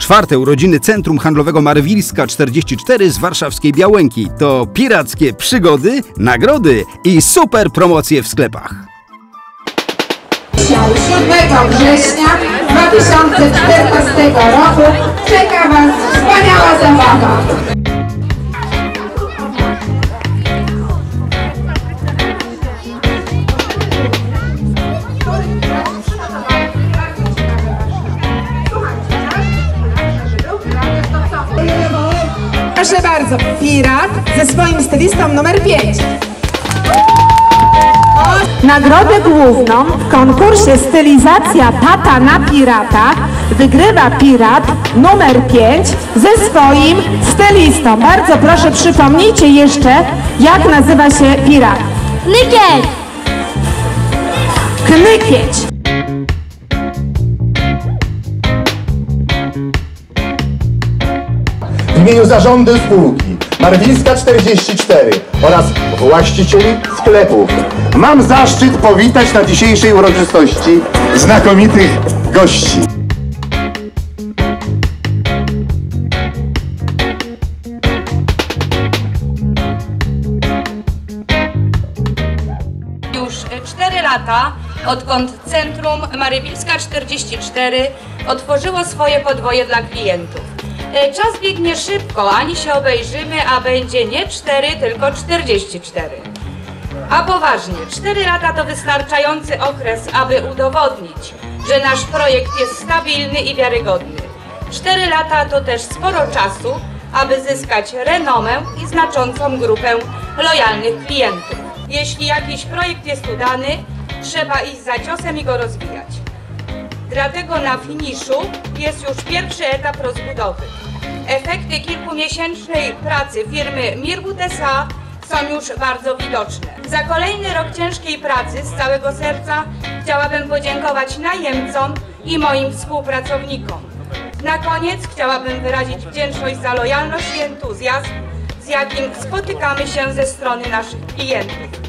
4. urodziny Centrum Handlowego Marywilska 44 z warszawskiej Białęki. To pirackie przygody, nagrody i super promocje w sklepach. 7 września 2014 roku czeka Was wspaniała zabawa. Proszę bardzo, Pirat ze swoim stylistą numer 5. Nagrodę główną w konkursie Stylizacja tata na piratach wygrywa Pirat numer 5 ze swoim stylistą. Bardzo proszę, przypomnijcie jeszcze, jak nazywa się Pirat. Knykieć! Knykieć. W imieniu zarządu spółki Marywilska 44 oraz właścicieli sklepów mam zaszczyt powitać na dzisiejszej uroczystości znakomitych gości. Już 4 lata, odkąd Centrum Marywilska 44 otworzyło swoje podwoje dla klientów. Czas biegnie szybko, ani się obejrzymy, a będzie nie 4, tylko 44. A poważnie, 4 lata to wystarczający okres, aby udowodnić, że nasz projekt jest stabilny i wiarygodny. 4 lata to też sporo czasu, aby zyskać renomę i znaczącą grupę lojalnych klientów. Jeśli jakiś projekt jest udany, trzeba iść za ciosem i go rozwijać. Dlatego na finiszu jest już pierwszy etap rozbudowy. Efekty kilkumiesięcznej pracy firmy Mirbut S.A. są już bardzo widoczne. Za kolejny rok ciężkiej pracy z całego serca chciałabym podziękować najemcom i moim współpracownikom. Na koniec chciałabym wyrazić wdzięczność za lojalność i entuzjazm, z jakim spotykamy się ze strony naszych klientów.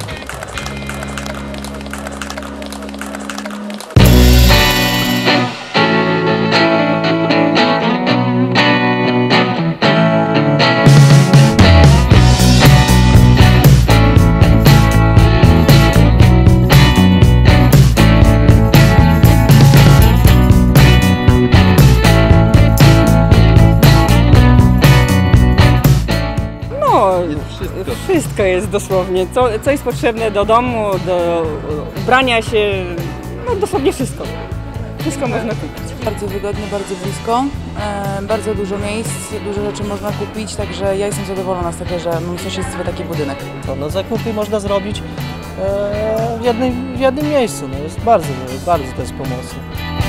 Wszystko jest dosłownie, co jest potrzebne do domu, do ubrania się, no dosłownie wszystko. Wszystko można kupić. Bardzo wygodnie, bardzo blisko, bardzo dużo miejsc, dużo rzeczy można kupić, także ja jestem zadowolona z tego, że mamy też jest taki budynek. No, zakupy można zrobić w jednym miejscu, no jest bardzo to jest pomocne.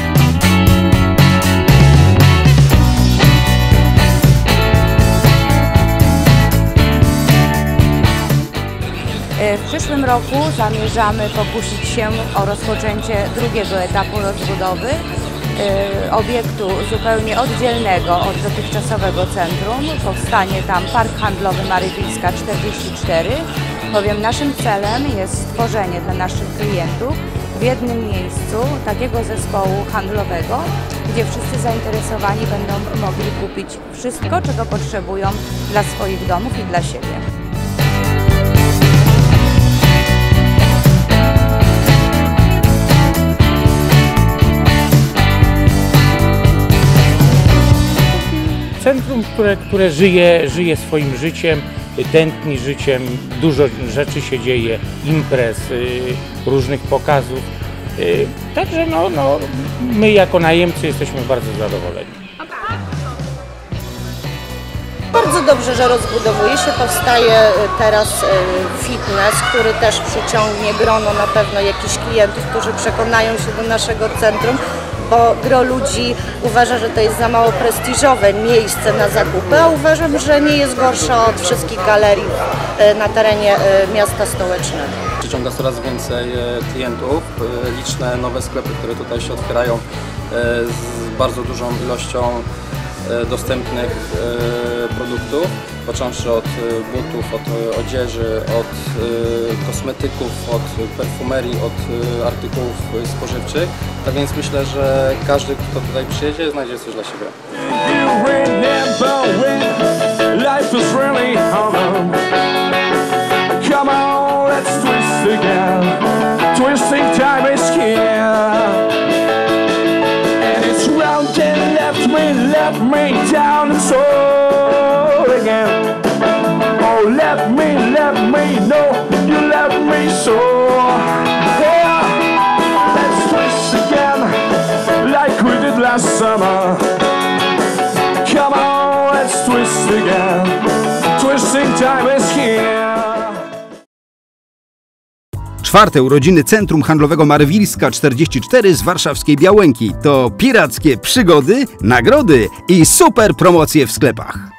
W przyszłym roku zamierzamy pokusić się o rozpoczęcie drugiego etapu rozbudowy obiektu zupełnie oddzielnego od dotychczasowego centrum. Powstanie tam park handlowy Marywilska 44, bowiem naszym celem jest stworzenie dla naszych klientów w jednym miejscu takiego zespołu handlowego, gdzie wszyscy zainteresowani będą mogli kupić wszystko, czego potrzebują dla swoich domów i dla siebie. Centrum, które żyje swoim życiem, tętni życiem, dużo rzeczy się dzieje, imprez, różnych pokazów. Także my jako najemcy jesteśmy bardzo zadowoleni. Bardzo dobrze, że rozbudowuje się, powstaje teraz fitness, który też przyciągnie grono na pewno jakichś klientów, którzy przekonają się do naszego centrum, bo gro ludzi uważa, że to jest za mało prestiżowe miejsce na zakupy, a uważam, że nie jest gorsza od wszystkich galerii na terenie miasta stołecznego. Przyciąga coraz więcej klientów, liczne nowe sklepy, które tutaj się otwierają z bardzo dużą ilością dostępnych produktów, począwszy od butów, od odzieży, od kosmetyków, od perfumerii, od artykułów spożywczych. A więc myślę, że każdy, kto tutaj przyjedzie, znajdzie coś dla siebie. Life is really hard. Come on, let's twist again. Twisting time is here. And it's round and left me down and so again. Oh, let me know you left me so. Yeah, let's twist again like we did last summer. Come on, let's twist again. Twisting time is here. Czwarte urodziny Centrum Handlowego Marewilska 44 z warszawskiej Białęki to pirackie przygody, nagrody i super promocje w sklepach.